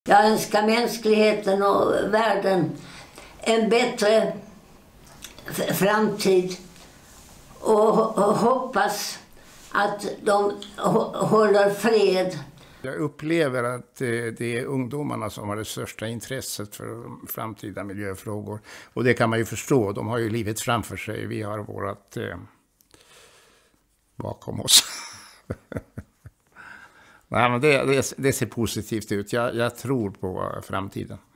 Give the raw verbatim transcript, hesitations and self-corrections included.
Jag önskar mänskligheten och världen en bättre f- framtid och, och hoppas att de h- håller fred. Jag upplever att det är ungdomarna som har det största intresset för framtida miljöfrågor. Och det kan man ju förstå, de har ju livet framför sig, vi har vårat eh, bakom oss. Nej, men det, det, det ser positivt ut, jag, jag tror på framtiden.